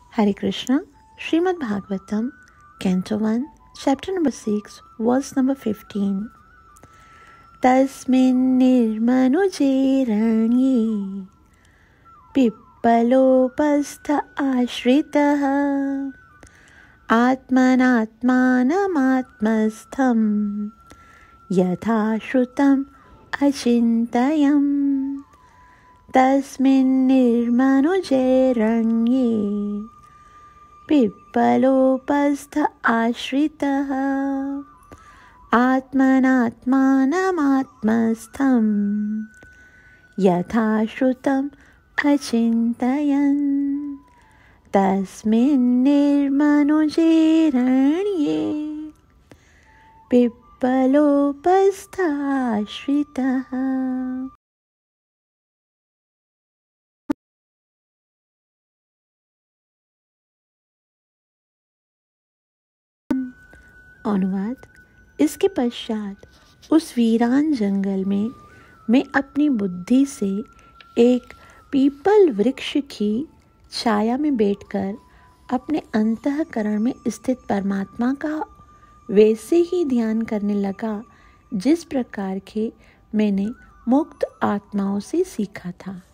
Hare Krishna, Srimad Bhagavatam, Canto 1, Chapter number 6, Verse number 15. Tasmin nirmanuje ranye pippalopastha ashritaha atmanatmanamatmastham yatha shrutam achintayam. Tasmin nirmanuje ranye pippalopastha ashritaha atmanatmanamatmastham yatha shrutam achintayan. Tasmin nirmanuje ranye pippalopastha ashritaha. अनुवाद। इसके पश्चात उस वीरान जंगल में मैं अपनी बुद्धि से एक पीपल वृक्ष की छाया में बैठकर अपने अंतःकरण में स्थित परमात्मा का वैसे ही ध्यान करने लगा जिस प्रकार के मैंने मुक्त आत्माओं से सीखा था।